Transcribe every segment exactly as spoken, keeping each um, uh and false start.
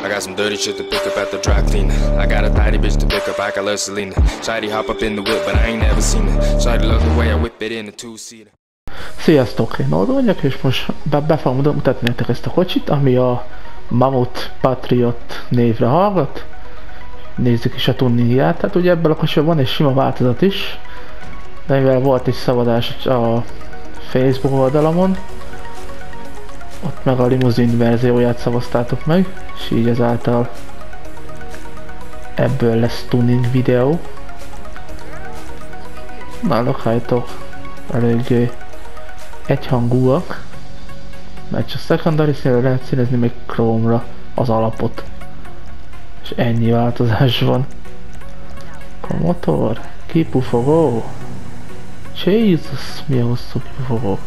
I got some dirty shit to pick up at the dry cleaner. I got a tidy bitch to pick up, I got love Selena. Shawty hop up in the whip, but I ain't never seen her. Shawty love the way I whip it in a two-seater. Sziasztok, én Oldó vagyok, és most be, be fogom mutatni nektek ezt a kocsit, ami a Mammoth Patriot névre hallgat. Nézzük is a tuningját. Hát ugye ebből a kocsiban van egy sima változat is, de mivel volt egy szavazás a Facebook oldalamon, ott meg a limuzin verzióját szavaztátok meg, és így ezáltal ebből lesz tuning videó. Na, lakhajtok eléggé egyhangúak, mert csak secondary színre lehet színezni még Chrome-ra az alapot, és ennyi változás van. A motor, kipufogó, Jesus, milyen hosszú kipufogó.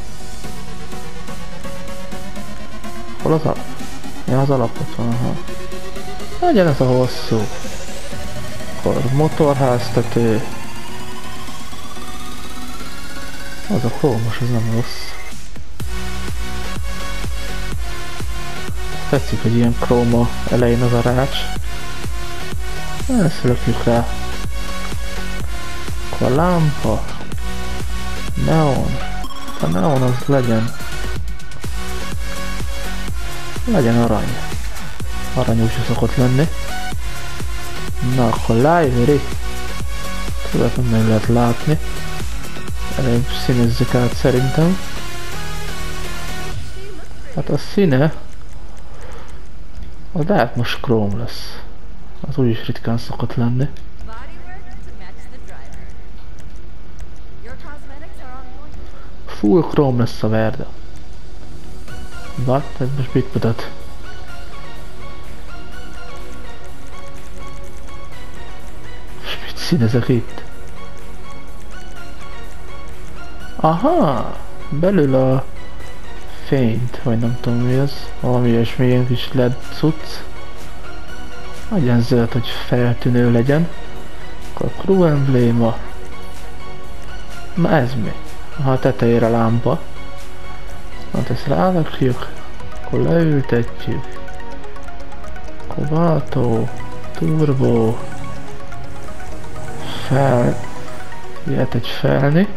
Hol az alap? Ja, az alapot van, aha. Legyen ez a hosszú. Akkor motorháztető. Az a krómos, az nem rossz. Tetszik, hogy ilyen króma elején az a rács. Ezt lökjük rá. Akkor a lámpa. Neon. A neon az legyen. Legyen arany. Aranyos szokott lenni. Na, akkor livery. Tudod, hogy meg lehet látni. Előbb színezzük át szerintem. Hát a színe az lehet most Chrome lesz. Az úgyis ritkán szokott lenni. Full Chrome lesz a Verda. What? Ez most mit mutat? És mit színezek itt? Aha! Belül a fényt, vagy nem tudom mi ez. Valami ilyesmi, ilyen kis led cucc. Legyen zöld, hogy feltűnő legyen. Akkor a crew embléma. Na ez mi? Aha, a tetejére lámpa. Hát ezt rálakjuk, akkor leültetjük. Akkor váltó, turbo, fel, ilyet egy felni.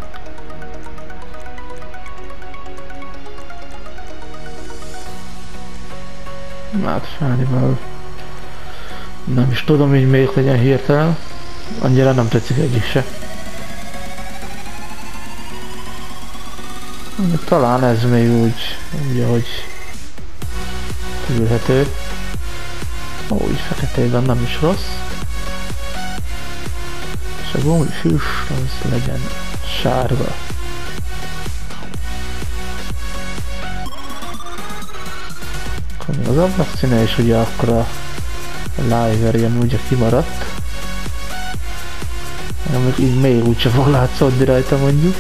Hát felnivel nem is tudom, hogy még legyen hirtelen. Annyira nem tetszik egyik se. Talán ez még úgy, úgy ahogy tűrhető. Ó, így feketében nem is rossz. És a gumi füst az legyen sárga. Akkor az ablak színe is ugye akkor a livery, ami ugye kimaradt. Amíg így még úgyse fog látszódni rajta mondjuk.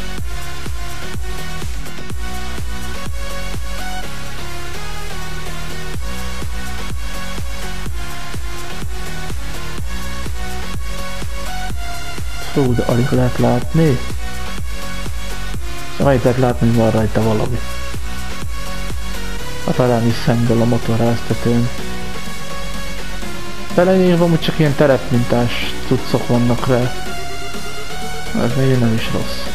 Fú, de alig lehet látni. Szóval itt lehet látni, hogy van rajta valami. A talán is szemből a motorháztetőn. Belejében úgy csak ilyen terepmintás cuccok vannak rá. Ez még nem is rossz.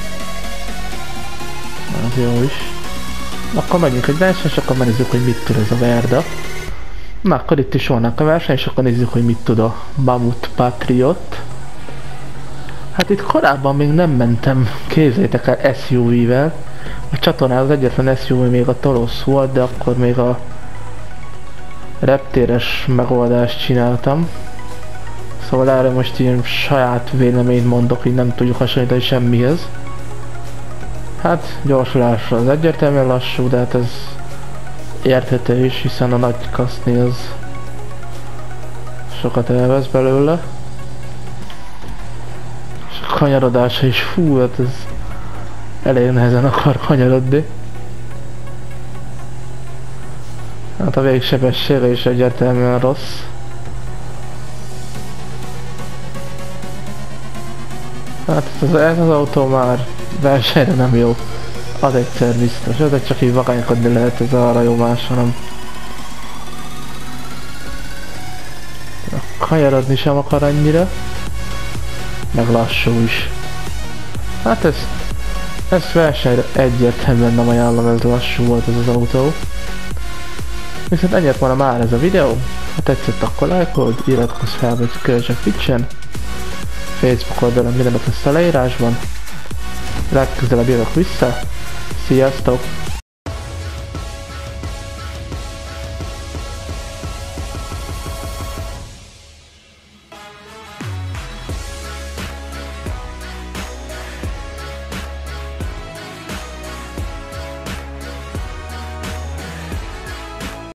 Ez jó is. Akkor menjünk egy verseny, és akkor megnézzük, hogy mit tud ez a Verda. Na, akkor itt is vannak a verseny, és akkor nézzük, hogy mit tud a Mammoth Patriot. Hát itt korábban még nem mentem, képzeljétek el, es u vé-vel. A csatornán az egyetlen es u vé még a Taurus volt, de akkor még a reptéres megoldást csináltam. Szóval erre most ilyen saját véleményt mondok, így nem tudjuk hasonlítani semmihez. Hát gyorsulásra az egyértelműen lassú, de hát ez érthető is, hiszen a nagy kaszni az sokat elvesz belőle. Kanyarodása is, fú, hát ez elég nehezen akar kanyarodni. Hát a végsebessége is egyértelműen rossz. Hát ez, ez az autó már versenyre nem jó. Az egyszer biztos, ez csak így vagánykodni lehet, ez arra jó, más, hanem kanyarodni sem akar annyira. Meg lassú is. Hát ez, ezt versenyre egyértelműen nem ajánlom, ez lassú volt ez az autó. Viszont ennyit volna már ez a videó. Ha tetszett, akkor lájkold, iratkozz fel, hogy kövess a Twitchen. Facebook oldalon mindenek lesz a leírásban. Legközelebb jövök vissza. Sziasztok!